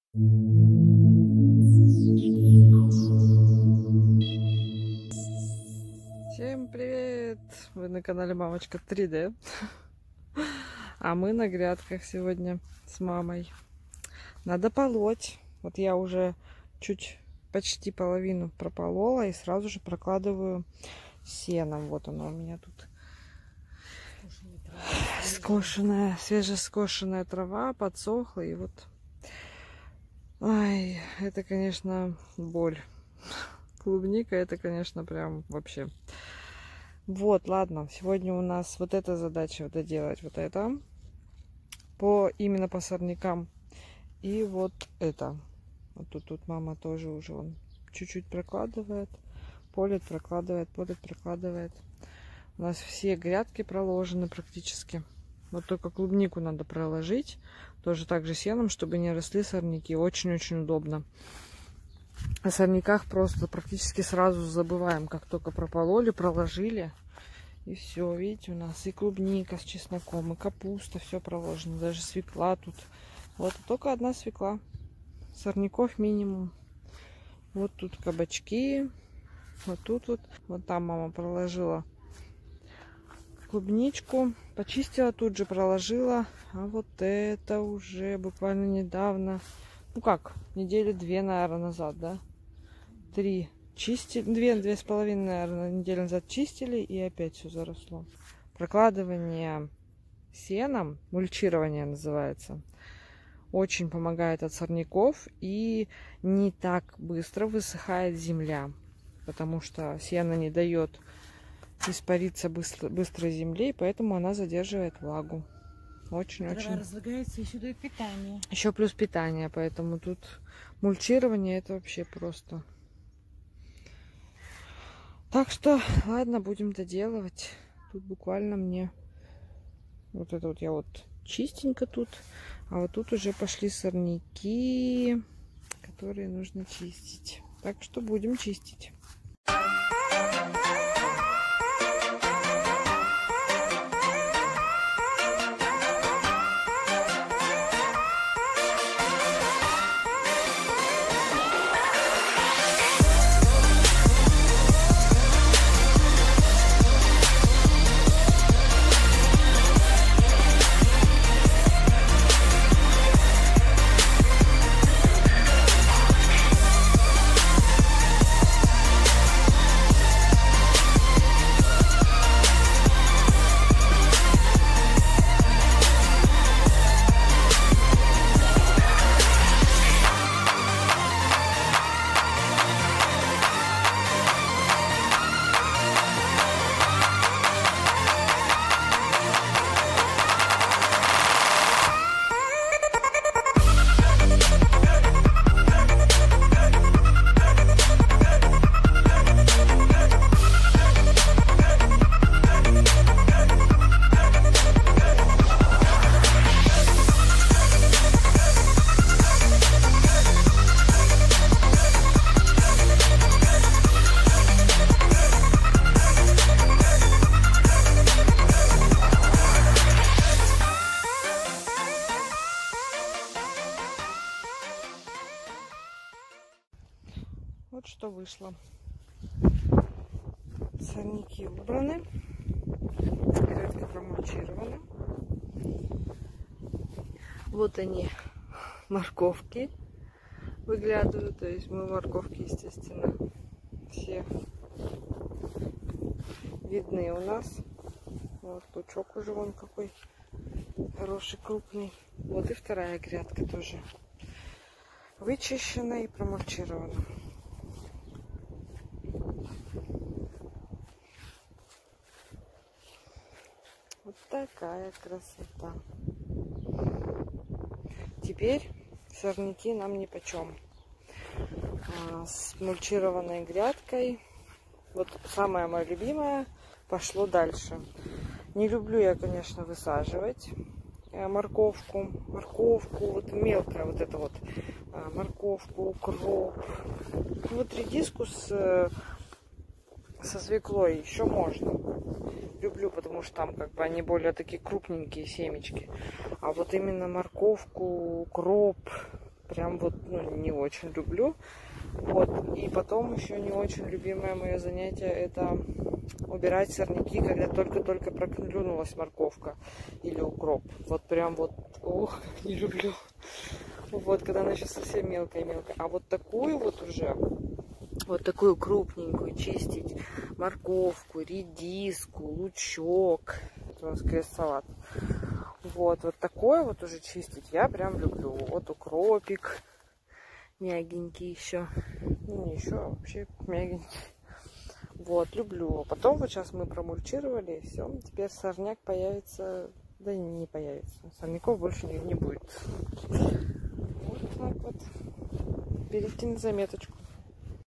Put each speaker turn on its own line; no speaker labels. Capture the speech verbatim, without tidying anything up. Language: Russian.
Всем привет! Вы на канале Мамочка три дэ. А мы на грядках сегодня с мамой. Надо полоть. Вот я уже чуть почти половину прополола и сразу же прокладываю сеном. Вот оно у меня тут. Скошенная, свежескошенная трава подсохла. И вот... Ай, это, конечно, боль. Клубника, это, конечно, прям вообще... Вот, ладно, сегодня у нас вот эта задача, вот доделать вот это. По, именно по сорнякам. И вот это. Вот тут, тут мама тоже уже он чуть-чуть прокладывает. Полит, прокладывает, полит, прокладывает. У нас все грядки проложены практически. Вот только клубнику надо проложить. Тоже так же сеном, чтобы не росли сорняки. Очень-очень удобно. О сорняках просто практически сразу забываем, как только пропололи, проложили. И все, видите, у нас и клубника с чесноком, и капуста, все проложено. Даже свекла тут. Вот только одна свекла. Сорняков минимум. Вот тут кабачки. Вот тут вот. Вот там мама проложила клубничку. Почистила, тут же проложила. А вот это уже буквально недавно. Ну как, недели две, наверное, назад, да? Три. Чистили, две, две с половиной, наверное, недели назад чистили, и опять все заросло. Прокладывание сеном, мульчирование называется, очень помогает от сорняков, и не так быстро высыхает земля, потому что сено не дает испариться быстро, быстро земле, и поэтому она задерживает влагу. Очень-очень.
Разлагается, еще дает питание.
Еще плюс питание, поэтому тут мульчирование это вообще просто. Так что, ладно, будем доделывать. Тут буквально мне вот это вот я вот чистенько тут, а вот тут уже пошли сорняки, которые нужно чистить. Так что будем чистить. Вот что вышло. Сорняки убраны. Грядки промульчированы. Вот они, морковки, выглядывают. То есть мы морковки, естественно, все видны у нас. Вот лучок уже вон какой хороший, крупный. Вот и вторая грядка тоже вычищена и промульчирована. Вот такая красота. Теперь сорняки нам нипочем. А, с мульчированной грядкой. Вот самое мое любимое пошло дальше. Не люблю я, конечно, высаживать морковку. Морковку, вот мелкая вот это вот. Морковку, укроп. Вот редиску с, со свеклой еще можно. Люблю, потому что там как бы они более такие крупненькие семечки. А вот именно морковку, укроп, прям вот, ну, не очень люблю. Вот, и потом еще не очень любимое мое занятие — это убирать сорняки, когда только-только проклюнулась морковка или укроп. Вот прям вот, ох, как не люблю. Вот, когда она еще совсем мелкая-мелкая. А вот такую вот уже, вот такую крупненькую чистить, морковку, редиску, лучок. Это у нас крест-салат. Вот, вот такое вот уже чистить я прям люблю. Вот укропик мягенький еще. Ну, не еще, а вообще мягенький. Вот, люблю. Потом вот сейчас мы промульчировали, и все. Теперь сорняк появится. Да не появится. Сорняков больше не, не будет. Вот так вот. Берите на заметочку.